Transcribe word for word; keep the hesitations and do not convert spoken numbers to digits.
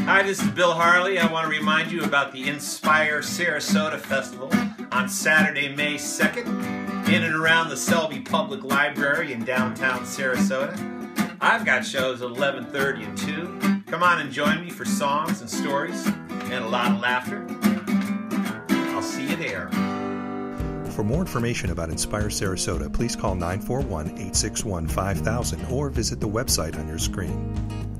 Hi, this is Bill Harley. I want to remind you about the Inspire Sarasota Festival on Saturday, May second, in and around the Selby Public Library in downtown Sarasota. I've got shows at eleven thirty and two. Come on and join me for songs and stories and a lot of laughter. I'll see you there. For more information about Inspire Sarasota, please call nine four one, eight six one, five thousand or visit the website on your screen.